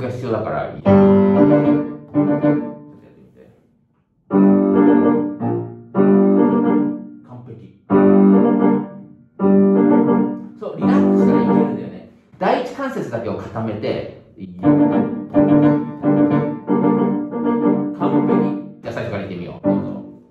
が必要だから。完璧。そう、リラックスしたらいけるんだよね。第一関節だけを固めて、完璧。じゃあ最初からいってみよう。どうぞ。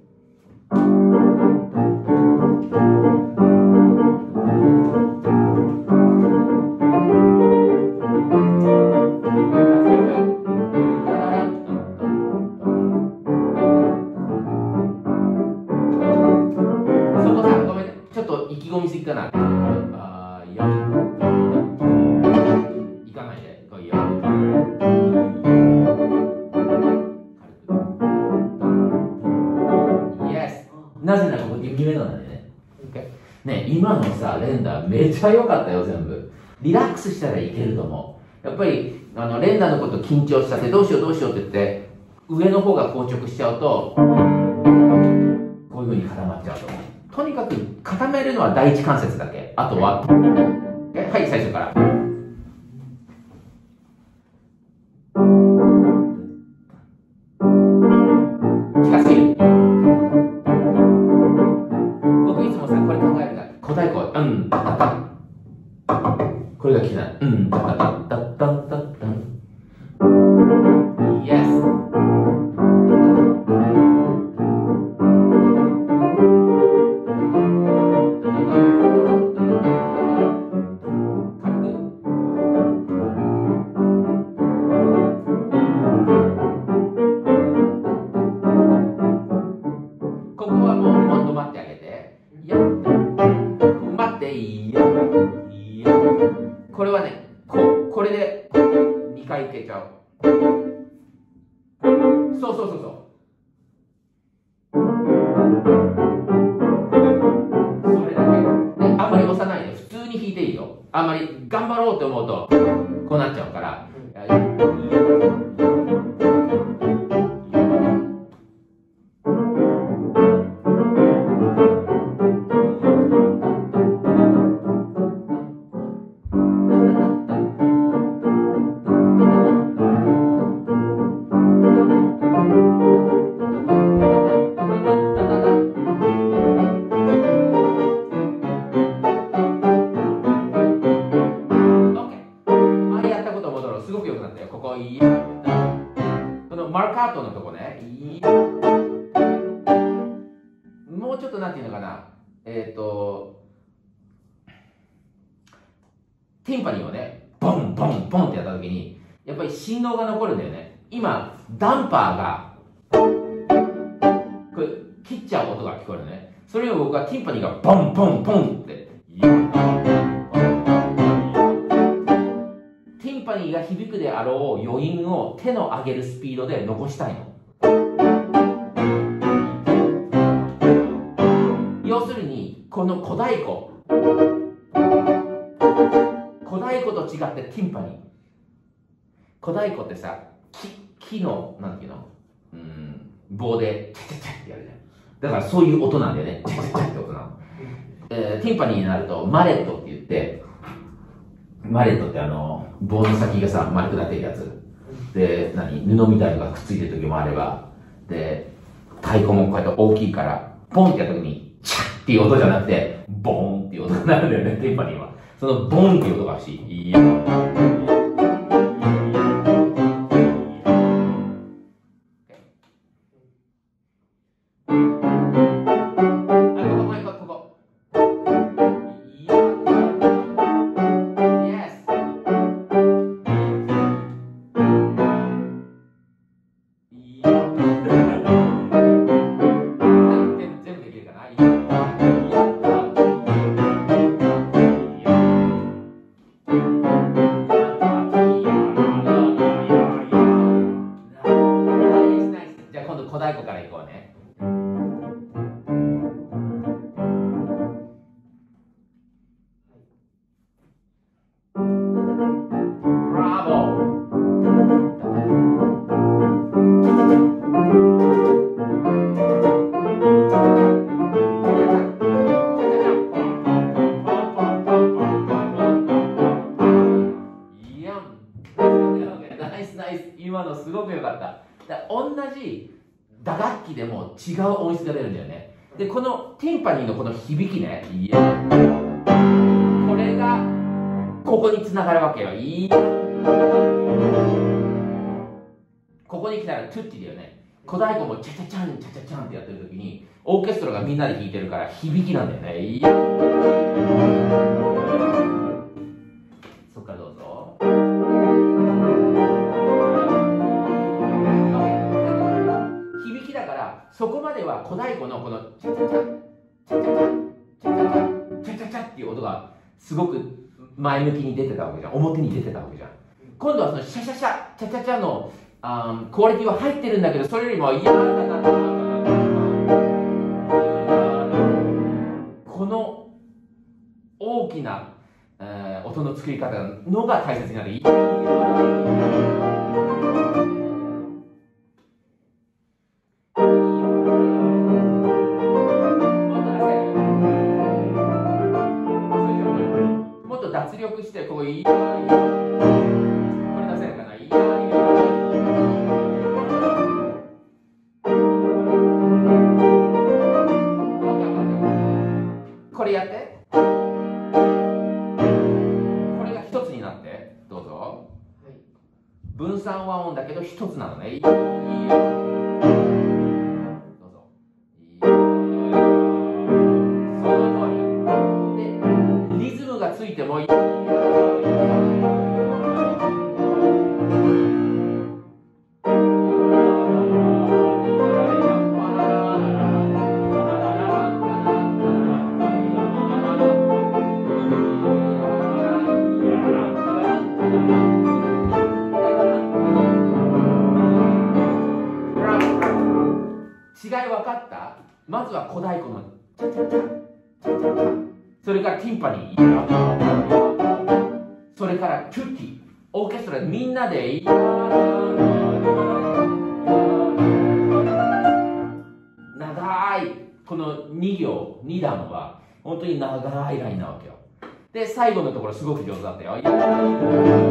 意気込みすぎかな。いや。いかないで。こういや。イエス。なぜならここ2目なんでね。ね、今のさ、連打めっちゃ良かったよ、全部。リラックスしたらいけると思う。やっぱり、連打のこと緊張しちゃって、どうしようどうしようって言って、上の方が硬直しちゃうと、こういう風に固まっちゃうと思う。とにかく固めるのは第一関節だけ。あとは、はい、最初から。近すぎる。僕いつもさ、これ考えるから、小太鼓、タタタ。これが聞きない。タタタタタタタ。イエス。ここはもっと待ってあげて。待って、いいよ。これはね、これで2回いけちゃう。そうそうそうそう。それだけ。で、あんまり押さないで、普通に弾いていいよ。あんまり頑張ろうと思うと、こうなっちゃうから。すごく良くなったよ。ここいい。このマルカートのとこね。いい。もうちょっとなんていうのかな。ティンパニーをね、ボンボンボンってやった時に、やっぱり振動が残るんだよね。今、ダンパーが、これ、切っちゃう音が聞こえるね。それを僕はティンパニーがボンボンボンって。ティンパニーが響くであろう余韻を手の上げるスピードで残したいの。要するにこの小太鼓と違ってティンパニー、小太鼓ってさ、木のなんていうの、棒でチャチャチャってやるじゃん。だからそういう音なんだよね。チャチャチャって音なの。ティンパニーになるとマレットって言って、マレットって棒の先がさ、丸くなってるやつ。で、布みたいのがくっついてる時もあれば、で、太鼓もこうやって大きいから、ポンってやった時に、チャッっていう音じゃなくて、ボーンっていう音になるんだよね、ティンパニーは。そのボーンっていう音が欲しい。いや。小太鼓からいこうね。ブラボー。ナイス。 同じ打楽器でも違う音質が出るんだよね。で、このティンパニーのこの響きね、これがここにつながるわけよ。ここに来たらトゥッティだよね。小太鼓もチャチャチャンチャチャチャンってやってる時にオーケストラがみんなで弾いてるから響きなんだよね。そっからどうぞ。響きだからそこまでは小太鼓のこのチャチャチャンチャチャチャンチャチャチャンチャチャチャっていう音がすごく前向きに出てたわけじゃん。表に出てたわけじゃん。今度はそのシャシャシャチャチャチャのクオリティは入ってるんだけど、それよりもこの大きな、音の作り方のが大切になる。もっと脱力してこうこれ出せるかな。これやって。これが一つになって、どうぞ。はい、分散和音だけど一つなのね。どうぞ。その通り。で、リズムがついてもいい。違い分かった？まずは小太鼓のチャチャチャチャチャチャ、それからティンパニー、それからトゥッティ、オーケストラみんなで長いこの2行2段は本当に長いラインなわけよ。で最後のところすごく上手だったよ。